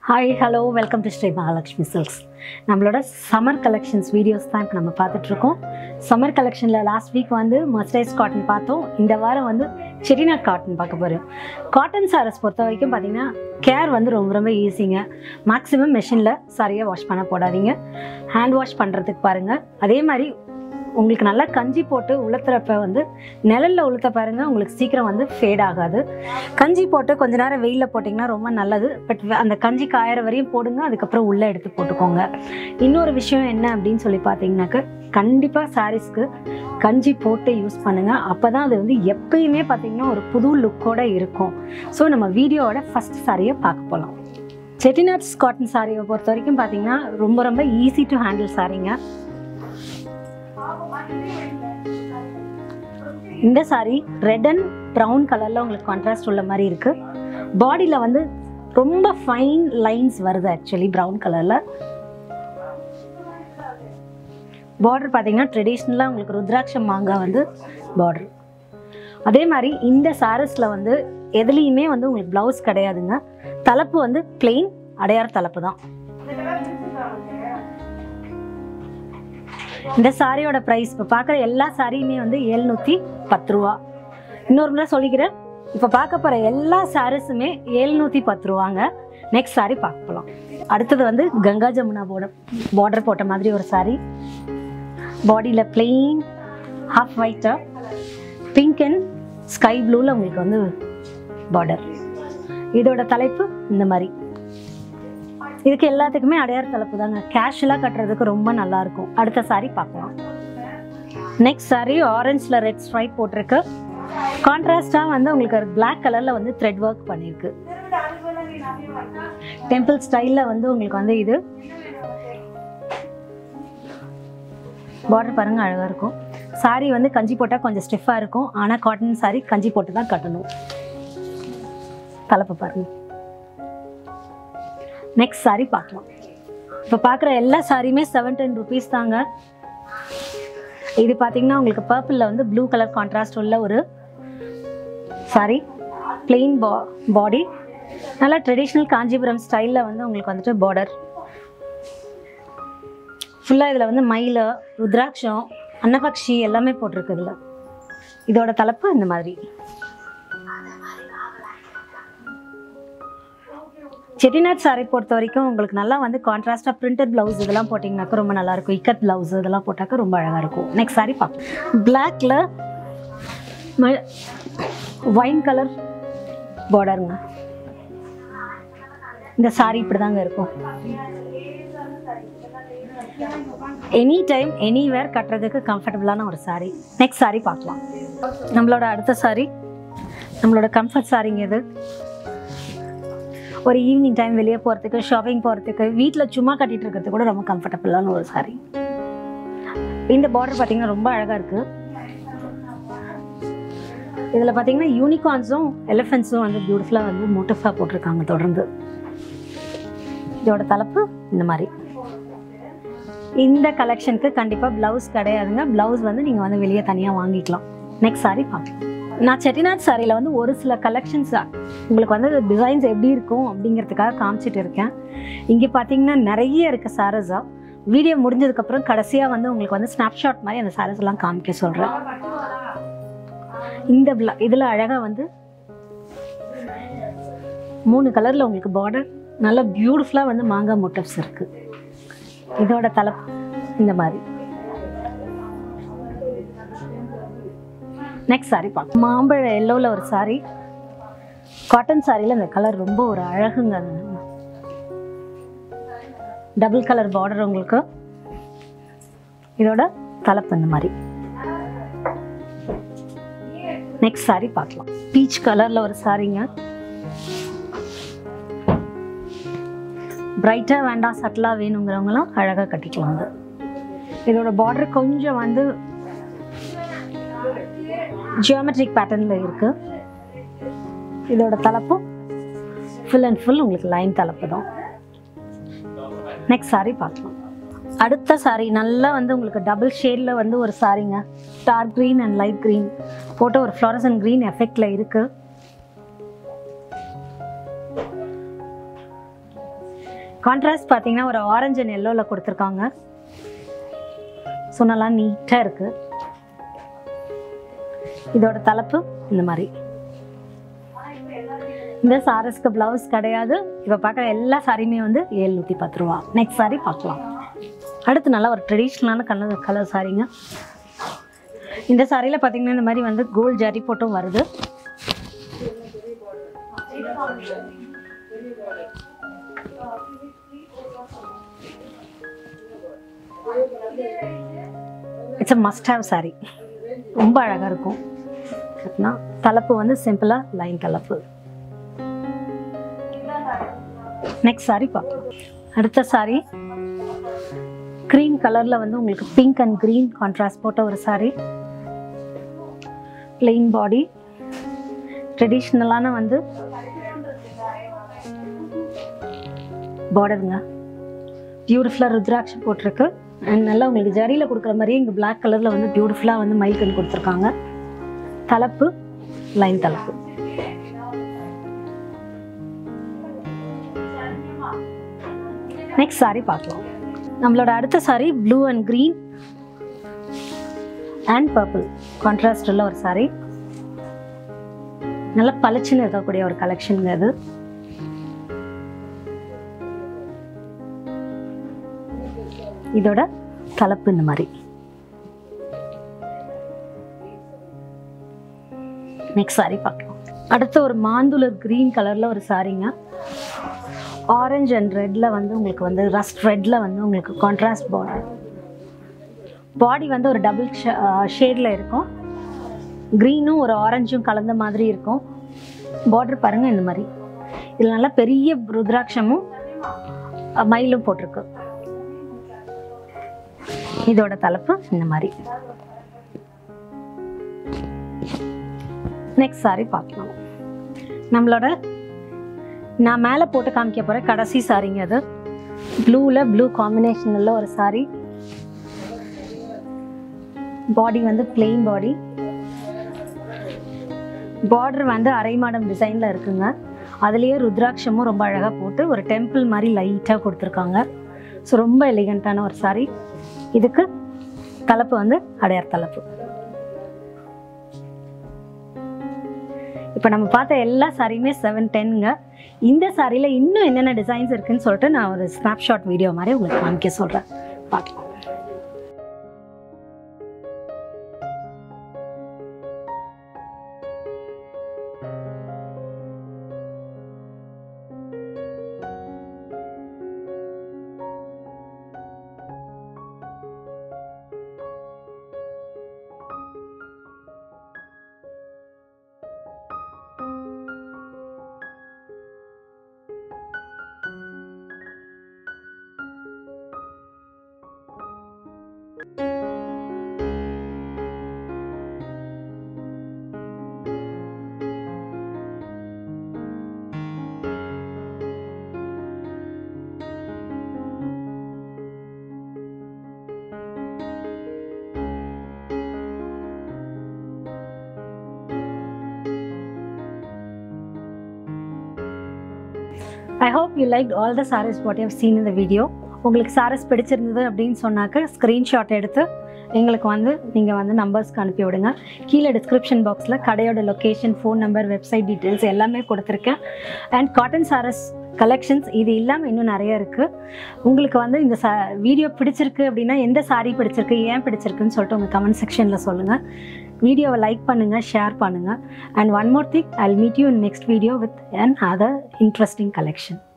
Hi, hello, welcome to Mahalakshmi Silks. நம்மளோட summer collections videos தான் இப்போ நம்ம பார்த்துட்டு இருக்கோம். சம்மர் கலெக்ஷனில் லாஸ்ட் வீக் வந்து மர்சரைஸ் காட்டன் பார்த்தோம். இந்த வாரம் வந்து செட்டிநாட் காட்டன் பார்க்க போகிறோம். காட்டன் சாரீஸ் பொறுத்த வரைக்கும் பார்த்தீங்கன்னா கேர் வந்து ரொம்ப ஈஸிங்க. மேக்ஸிமம் மெஷினில் சாரியாக வாஷ் பண்ண போடாதீங்க, ஹேண்ட் வாஷ் பண்ணுறதுக்கு பாருங்கள். அதே மாதிரி உங்களுக்கு நல்லா கஞ்சி போட்டு உளுத்துறப்ப வந்து நிழலில் உளுத்த பாருங்கள், உங்களுக்கு சீக்கிரம் வந்து ஃபேட் ஆகாது. கஞ்சி போட்டு கொஞ்ச நேரம் வெயிலில் போட்டிங்கன்னா ரொம்ப நல்லது. பட் அந்த கஞ்சி காயிற வரையும் போடுங்க, அதுக்கப்புறம் உள்ளே எடுத்து போட்டுக்கோங்க. இன்னொரு விஷயம் என்ன அப்படின்னு சொல்லி பார்த்தீங்கன்னாக்க, கண்டிப்பாக சாரீஸ்க்கு கஞ்சி போட்டு யூஸ் பண்ணுங்கள். அப்போ தான் அது வந்து எப்பயுமே பார்த்திங்கன்னா ஒரு புது லுக்கோடு இருக்கும். ஸோ நம்ம வீடியோவோட ஃபஸ்ட் சாரியை பார்க்க போகலாம். செட்டிநாட்ஸ் காட்டன் சாரியை பொறுத்த வரைக்கும் பார்த்திங்கன்னா ரொம்ப ஈஸி டு ஹேண்டில் சாரீங்க. இந்த சாரி ரெட் அண்ட் ப்ரௌன் கலரில் உங்களுக்கு கான்ட்ராஸ்ட் உள்ள மாதிரி இருக்குது. பாடியில் வந்து ரொம்ப ஃபைன் லைன்ஸ் வருது. ஆக்சுவலி ப்ரௌன் கலரில் பார்டர் பார்த்தீங்கன்னா ட்ரெடிஷ்னலாக உங்களுக்கு ருத்ராட்சம் மாங்காய் வந்து பார்டர். அதே மாதிரி இந்த சாரீஸில் வந்து எதுலேயுமே வந்து உங்களுக்கு ப்ளவுஸ் கிடையாதுங்க. தலைப்பு வந்து பிளெயின் அடையார் தலைப்பு தான். இந்த சாரியோட ப்ரைஸ் இப்போ பார்க்குற எல்லா சாரியுமே வந்து 710 ரூபா. இன்னொரு முறை சொல்லிக்கிறேன், இப்போ பார்க்க போகிற எல்லா சாரீஸுமே 710 ரூபாங்க. நெக்ஸ்ட் சாரி பார்க்க போகலாம். அடுத்தது வந்து கங்கா ஜமுனா பார்டர் போட்ட மாதிரி ஒரு சாரி. பாடியில் பிளெயின் ஹாஃப் ஒயிட்டாக பிங்க் அண்ட் ஸ்கை ப்ளூவில் உங்களுக்கு வந்து பார்டர். இதோட தலைப்பு இந்த மாதிரி. இதுக்கு எல்லாத்துக்குமே அடையார் தலைப்பு தாங்க. கேஷுவலாக கட்டுறதுக்கு ரொம்ப நல்லாயிருக்கும். அடுத்த சாரி பார்க்கலாம். நெக்ஸ்ட் சாரி ஆரஞ்சில் ரெட் ஸ்ட்ரைப் போட்டிருக்கு. கான்ட்ராஸ்டாக வந்து உங்களுக்கு பிளாக் கலரில் வந்து த்ரெட் ஒர்க் பண்ணியிருக்கு. டெம்பிள் ஸ்டைலில் வந்து உங்களுக்கு வந்து இது பார்டர் பாருங்கள், அழகாக இருக்கும். சாரி வந்து கஞ்சி போட்டால் கொஞ்சம் ஸ்டிஃபாக இருக்கும், ஆனால் காட்டன் சாரி கஞ்சி போட்டு தான் கட்டணும். தலைப்பு பாருங்கள். நெக்ஸ்ட் சாரி பார்க்கலாம். இப்போ பார்க்குற எல்லா சாரியுமே 710 ருபீஸ் தாங்க. இது பார்த்தீங்கன்னா உங்களுக்கு பர்பிளில் வந்து ப்ளூ கலர் கான்ட்ராஸ்ட் உள்ள ஒரு சாரி. பிளெயின் பாடி, நல்லா ட்ரெடிஷ்னல் காஞ்சிபுரம் ஸ்டைலில் வந்து உங்களுக்கு வந்துட்டு பார்டர். ஃபுல்லாக இதில் வந்து மயில், ருத்ராட்சம், அன்னபக்ஷி எல்லாமே போட்டிருக்கு இதில். இதோட தலைப்பு இந்த மாதிரி. செட்டிநாட் சாரி பொறுத்த வரைக்கும் உங்களுக்கு நல்லா வந்து கான்ட்ராஸ்டாக பிரிண்டட் ப்ளவுஸ் இதெல்லாம் போட்டிங்கனாக்கா ரொம்ப நல்லாயிருக்கும். இக்கட் ப்ளவுஸ் இதெல்லாம் போட்டாக்கா ரொம்ப அழகாக இருக்கும். நெக்ஸ்ட் சாரி பார்ப்போம். பிளாக்ல ஒயின் கலர் பார்டருங்க. இந்த சாரி இப்படி தாங்க இருக்கும். எனி டைம் எனிவேர் கட்டுறதுக்கு கம்ஃபர்டபுளான ஒரு சாரி. நெக்ஸ்ட் சாரி பார்க்கலாம். நம்மளோட அடுத்த சாரி நம்மளோட கம்ஃபர்ட் சாரிங்க. இது ஒரு ஈவினிங் டைம் வெளியே போகிறதுக்கு, ஷாப்பிங் போகிறதுக்கு, வீட்டில் சும்மா கட்டிகிட்டு இருக்கிறதுக்கு கூட ரொம்ப கம்ஃபர்டபுளான ஒரு சாரி. இந்த பார்டர் பார்த்தீங்கன்னா ரொம்ப அழகாக இருக்குது. இதில் பார்த்தீங்கன்னா யூனிகார்ன்ஸும் எலிஃபென்ட்ஸும் வந்து பியூட்டிஃபுல்லாக வந்து மோட்டிஃபாக போட்டிருக்காங்க தொடர்ந்து. இதோட தலைப்பு இந்த மாதிரி. இந்த கலெக்ஷனுக்கு கண்டிப்பாக ப்ளவுஸ் கிடையாதுங்க. ப்ளவுஸ் வந்து நீங்கள் வந்து வெளியே தனியாக வாங்கிக்கலாம். நெக்ஸ்ட் சாரி பார்க்கலாம். நான் செட்டிநாட் சாரியில் வந்து ஒரு சில கலெக்ஷன்ஸ் உங்களுக்கு வந்து டிசைன்ஸ் எப்படி இருக்கும் அப்படிங்கிறதுக்காக காமிச்சிட்டு இருக்கேன். இங்கே பார்த்தீங்கன்னா நிறைய இருக்குது சாரீஸாக. வீடியோ முடிஞ்சதுக்கப்புறம் கடைசியாக வந்து உங்களுக்கு வந்து ஸ்னாப்ஷாட் மாதிரி அந்த சாரீஸ் எல்லாம் காமிக்க சொல்கிறேன். இந்த இதில் அழகாக வந்து 3 கலரில் உங்களுக்கு பார்டர் நல்லா பியூட்டிஃபுல்லாக வந்து மாங்காய் மோட்டிவ்ஸ் இருக்குது. இதோட தலைப்பு இந்த மாதிரி. நெக்ஸ்ட் சாரி பார்க்கலாம். மாம்பழ எல்லோவில் ஒரு சாரி. காட்டன் சாரியில் இந்த கலர் ரொம்ப ஒரு அழகுங்க. டபுள் கலர் பார்டர் உங்களுக்கு. இதோட தலைப்பு இந்த மாதிரி. நெக்ஸ்ட் சாரி பார்க்கலாம். பீச் கலரில் ஒரு சாரிங்க. பிரைட்டாக வேண்டாம், சட்டிலாக வேணுங்கிறவங்களாம் அழகாக கட்டிக்கலாம். இதோட பார்டர் கொஞ்சம் வந்து ஜியோமெட்ரிக் பேட்டர்னில் இருக்குது. இதோட தலைப்பும் ஃபுல் அண்ட் ஃபுல் உங்களுக்கு லைன் தலைப்பு தான். நெக்ஸ்ட் சாரி பார்க்கலாம். அடுத்த சாரி நல்லா வந்து உங்களுக்கு டபுள் ஷேடில் வந்து ஒரு சாரிங்க. Dark green and light green போட்டு ஒரு ஃப்ளோரசன்ட் க்ரீன் எஃபெக்டில் இருக்குது. கான்ட்ராஸ்ட் பார்த்தீங்கன்னா ஒரு ஆரஞ்சு அண்ட் எல்லோவில் கொடுத்துருக்காங்க. ஸோ நல்லா நீட்டாக இருக்குது. இதோட தலைப்பு இந்த மாதிரி. இந்த சாரீஸ்க்கு ப்ளவுஸ் கிடையாது. இப்போ பார்க்குற எல்லா சாரியுமே வந்து 710 ரூபா. நெக்ஸ்ட் சாரி பார்க்கலாம். அடுத்து நல்லா ஒரு ட்ரெடிஷ்னலான கலர் சாரிங்க. இந்த சாரியில் பார்த்தீங்கன்னா இந்த மாதிரி வந்து கோல்ட் ஜரி போட்டும் வருது. It's a must have sari. ரொம்ப அழகாக இருக்கும். தலைப்பு வந்து சிம்பிளாக லைன் தலைப்பு. நெக்ஸ்ட் சாரி பார்க்கலாம். அடுத்த சாரி க்ரீம் கலரில் வந்து உங்களுக்கு பிங்க் அண்ட் க்ரீன் கான்ட்ராஸ்ட் போட்ட ஒரு சாரி. பிளெயின் பாடி, ட்ரெடிஷ்னலான வந்து பார்டருங்க. பியூட்டிஃபுல்லாக ருத்ராட்சம் போட்டிருக்கு. அண்ட் நல்லா உங்களுக்கு ஜரியில் கொடுக்குற மாதிரியே இங்கே பிளாக் கலரில் வந்து பியூட்டிஃபுல்லாக வந்து மைல்கன் கொடுத்துருக்காங்க. தலைப்பு லைன் தலைப்பு. நெக்ஸ்ட் சாரி பார்க்கலாம். நம்மளோட அடுத்த sari blue and green and purple contrast உள்ள ஒரு சாரி. நல்லா பளிச்சுன்னு இருக்கக்கூடிய ஒரு கலெக்ஷனுங்க அது. இதோட தலைப்பு இந்த மாதிரி. நெக்ஸ்ட் சாரி பார்க்கலாம். அடுத்து ஒரு மாந்துளர் க்ரீன் கலரில் ஒரு சாரிங்க. ஆரஞ்சு அண்ட் ரெட்டில் வந்து உங்களுக்கு வந்து ரஸ்ட் ரெட்டில் வந்து உங்களுக்கு கான்ட்ராஸ்ட் பார்டர். பாடி வந்து ஒரு டபுள் ஷேடில் இருக்கும். க்ரீனும் ஒரு ஆரஞ்சும் கலந்த மாதிரி இருக்கும். பார்டர் பாருங்கள் இந்த மாதிரி. இதில் நல்லா பெரிய ருத்ராட்சமும் மயிலும் போட்டிருக்கு. இதோட தலைப்பு இந்த மாதிரி. நெக்ஸ்ட் சாரி பார்க்கலாம். நம்மளோட நான் மேலே போட்டு காமிக்க போகிற கடைசி சாரிங்க அது. ப்ளூவில் ப்ளூ காம்பினேஷனில் ஒரு சாரி. பாடி வந்து பிளெயின் பாடி. பார்டர் வந்து அரை மாடம் டிசைனில் இருக்குங்க. அதுலேயே ருத்ராட்சமும் ரொம்ப அழகாக போட்டு ஒரு டெம்பிள் மாதிரி லைட்டாக கொடுத்துருக்காங்க. ஸோ ரொம்ப எலிகண்ட்டான ஒரு சாரி. இதுக்கு தலைப்பு வந்து அடையார் தலைப்பு. இப்போ நம்ம பார்த்த எல்லா சாரியுமே 710ங்க. இந்த சாரியில் இன்னும் என்னென்ன டிசைன்ஸ் இருக்குன்னு சொல்லிட்டு நான் ஒரு ஸ்னாப்ஷாட் வீடியோ மாதிரி உங்களுக்கு காமிக்க சொல்கிறேன். பார்க்கலாம். I hope you liked all the sarees what you have seen in the video. உங்களுக்கு sarees பிடிச்சிருந்தது அப்படின்னு சொன்னாக்க ஸ்க்ரீன்ஷாட் எடுத்து எங்களுக்கு வந்து நீங்கள் வந்து நம்பர்ஸ்க்கு அனுப்பி விடுங்க. கீழே டிஸ்கிரிப்ஷன் பாக்ஸில் கடையோட location, phone number, website details எல்லாமே கொடுத்துருக்கேன். அண்ட் காட்டன் சாரீஸ் கலெக்ஷன்ஸ் இது இல்லாமல் இன்னும் நிறைய இருக்குது. உங்களுக்கு வந்து இந்த வீடியோ பிடிச்சிருக்கு அப்படின்னா எந்த சாரீ பிடிச்சிருக்கு, ஏன் பிடிச்சிருக்குன்னு சொல்லிட்டு உங்கள் கமெண்ட் செக்ஷனில் சொல்லுங்கள். வீடியோவை லைக் பண்ணுங்கள், ஷேர் பண்ணுங்கள். And one more thing, I'll meet you in next video with another interesting collection.